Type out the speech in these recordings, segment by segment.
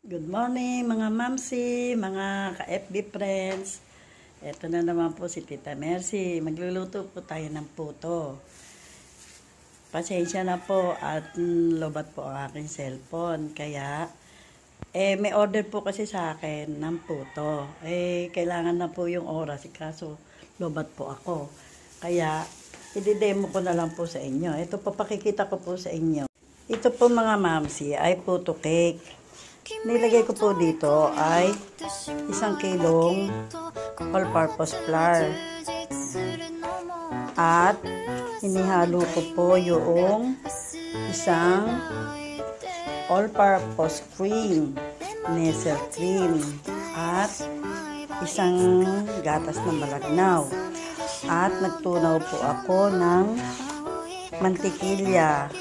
Good morning mga mamsi, mga ka-FB friends. Ito na naman po si Tita Mercy. Magluluto po tayo ng puto. Pasensya na po at lobat po ang aking cellphone. Kaya, may order po kasi sa akin ng puto. Kailangan na po yung oras. Kaso, lobat po ako. Kaya, i-demo ko na lang po sa inyo. Ito po, pakikita ko po sa inyo. Ito po mga mamsi ay puto cake. Nilagay ko po dito ay 1 kilong all-purpose flour. At inihalo ko po yung isang all-purpose cream, nestle cream, at isang gatas na malagnaw. At nagtunaw po ako ng mantikilya.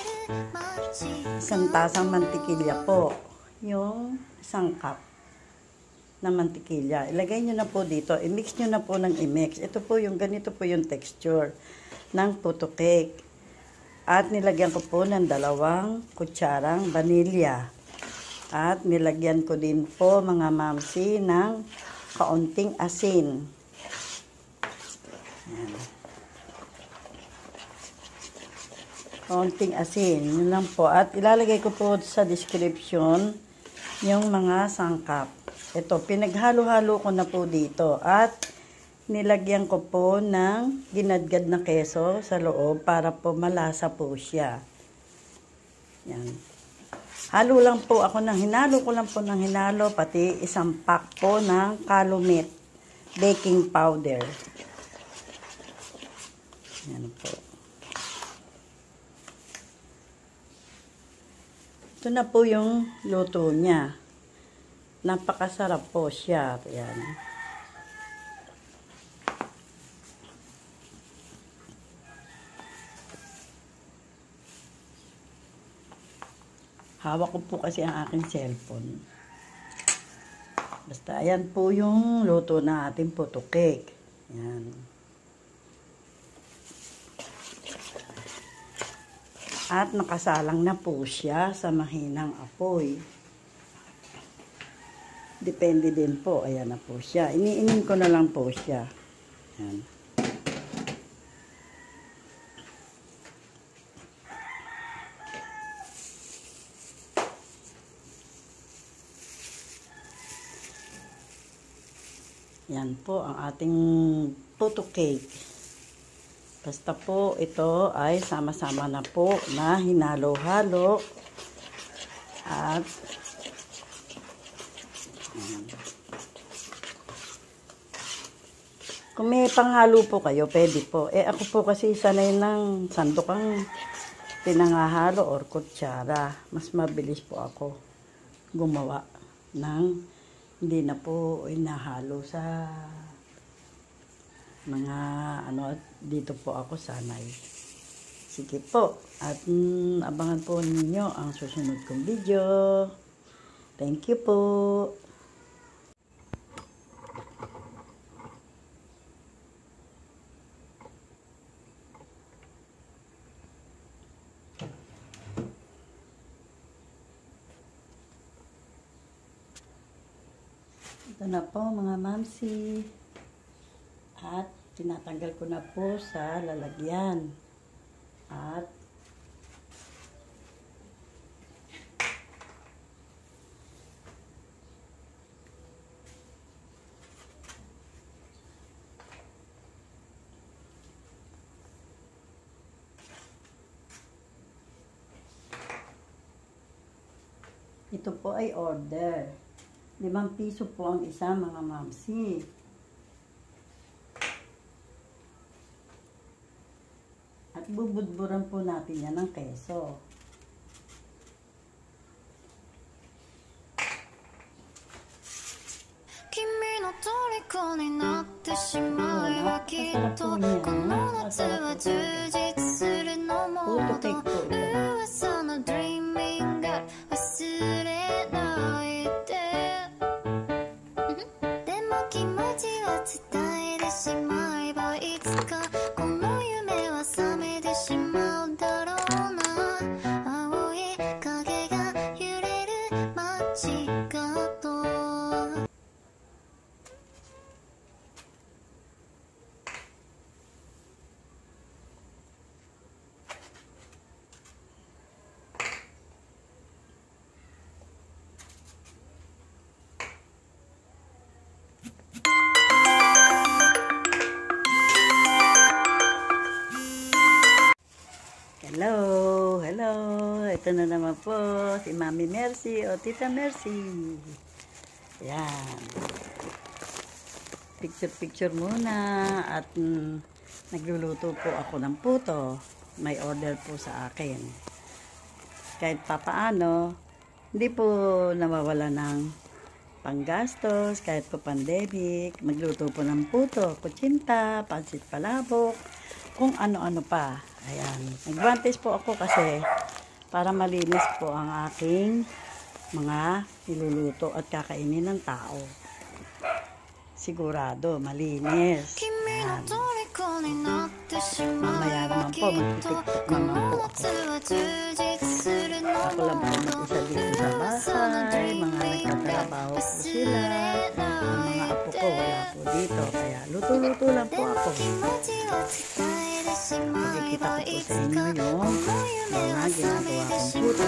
1 tasang mantikilya po. Yung 1 cup na mantikilya. Ilagay nyo na po dito. I-mix nyo na po ng i-mix. Ito po yung ganito po yung texture ng puto cake. At nilagyan ko po ng 2 kutsarang vanilya. At nilagyan ko din po mga mamsi ng kaunting asin. Ayan. Kaunting asin. Yun lang po. At ilalagay ko po sa description yung mga sangkap. Ito, pinaghalo-halo ko na po dito. At nilagyan ko po ng ginadgad na keso sa loob para po malasa po siya. Yan. Halo lang po ako hinalo ko lang po ng hinalo, pati 1 pack po ng Calumet baking powder. Yan po. Ito na po yung luto niya. Napakasarap po siya. Ayan. Hawak ko po kasi ang aking cellphone. Basta ayan po yung luto na ating puto cake. Ayan. At nakasalang na po siya sa mahinang apoy. Depende din po. Ayan na po siya. Iniinim ko na lang po siya. Ayan. Yan po ang ating puto cake. Basta po ito ay sama-sama na po na hinalo-halo. At kung may panghalo po kayo, pwede po. Ako po kasi sanay ng sandokang pinangahalo or kutsara. Mas mabilis po ako gumawa ng hindi na po inahalo sa mga dito po ako sanay. Sige po. At abangan po ninyo ang susunod kong video. Thank you po. Ito na po mga mamsi. At tinatanggal ko na po sa lalagyan. At ito po ay order. 5 piso po ang isa mga mamsi. At bubudburan po natin yan ng keso. Puto cake po ito. Ito na naman po si Mami Mercy o Tita Mercy. Yan. Picture-picture muna at nagluluto po ako ng puto. May order po sa akin. Kahit papaano, hindi po nawawala ng panggastos, kahit po pandemic. Magluto po ng puto, kutsinta, pansit palabok, kung ano-ano pa. Ayan. Nag-advantage po ako kasi para malinis po ang aking mga niluluto at kakainin ng tao. Sigurado, malinis. Ayan. Mamaya naman po, magpipik naman po ako. Ako lang po mag-isa dito sa bahay. Mga nagtatrabaho po sila. Ang mga apo ko, wala po dito. Kaya luto-luto lang po ako. Makikita ko po sa inyo yung mga ginagawa kong puto.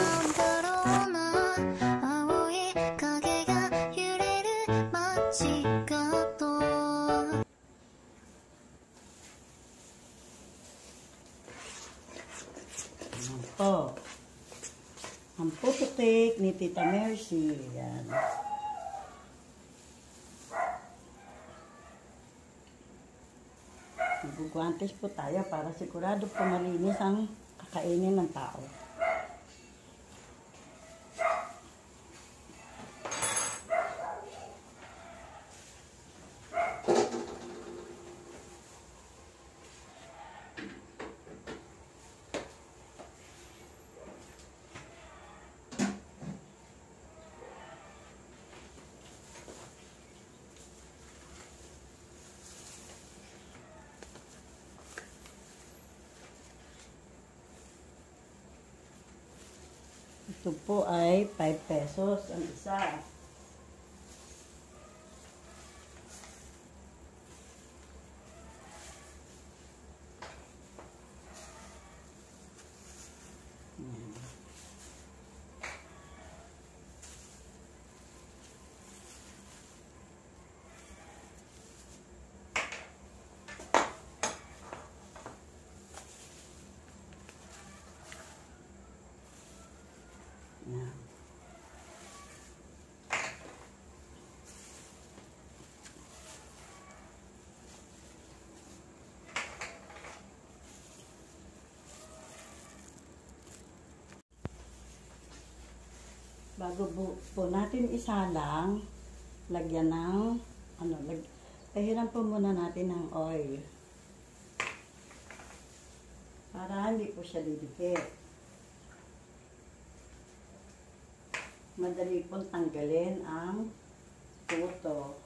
Po. Ang puto cake ni Tita Mercy. Yan. Magugwantes po tayo para sigurado po malinis ang kakainin ng tao. Ito po ay 5 pesos ang isa. Yan. Bago po natin isalang, lagyan ng tahiran po muna natin ng oil para hindi po siya didikit. Madali pong tanggalin ang puto.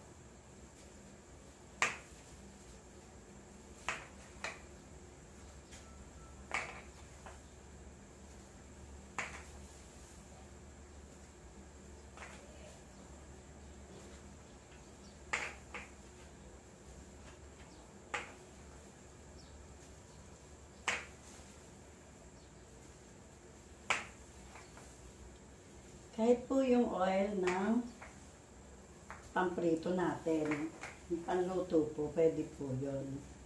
Kahit po yung oil ng pamprito natin, yung panluto po, pwede po yun.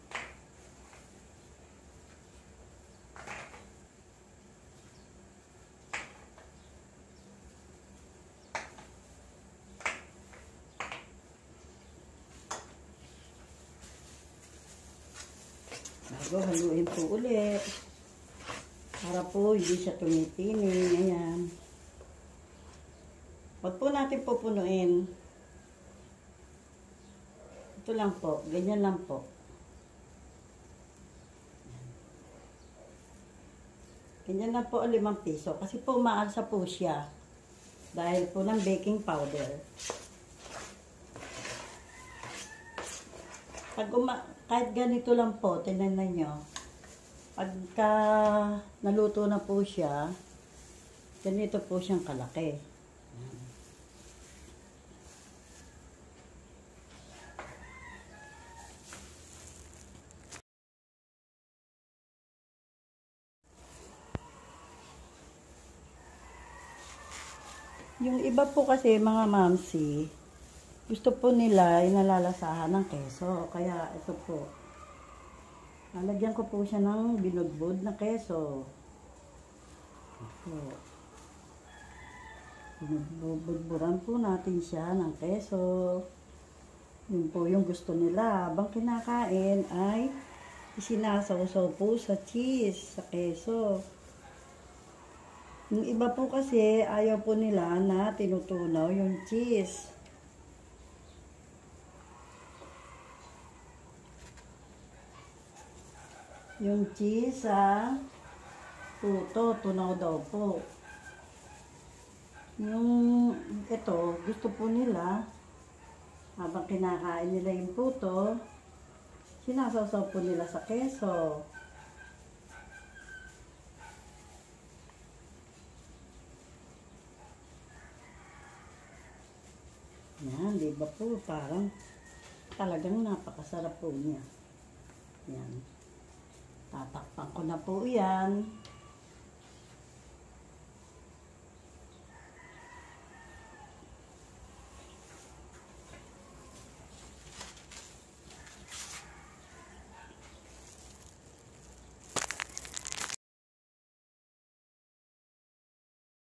Bago, haluin po ulit. Para po hindi siya tumitining. Ayan. Huwag po natin pupunuin. Ito lang po. Ganyan lang po. Ganyan lang po ang 5 piso. Kasi po umaalsa po siya. Dahil po ng baking powder. Kahit ganito lang po, tingnan nyo. Pagka naluto na po siya, ganito po siyang kalaki. Yung iba po kasi mga mamsi, gusto po nila inalalasahan ng keso. Kaya ito po, lalagyan ko po siya ng binugbod na keso. Ito. Bubudburan po natin siya ng keso. Yun po yung gusto nila. Habang kinakain ay isinasawsaw po sa cheese, sa keso. Yung iba po kasi ayaw po nila na tinutunaw yung cheese. Yung cheese sa puto, tunaw daw po. Yung ito, gusto po nila, habang kinakain nila yung puto, sinasawsaw po nila sa keso. Yan, di ba po? Parang talagang napakasarap po niya. Yan. Tatakpan ko na po yan.